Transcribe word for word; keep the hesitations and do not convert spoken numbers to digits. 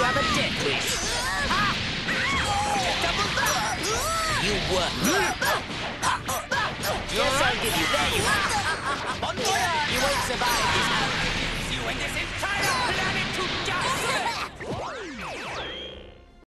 have a death wish. You work. Yes, I'll give you. There you are. You won't survive this.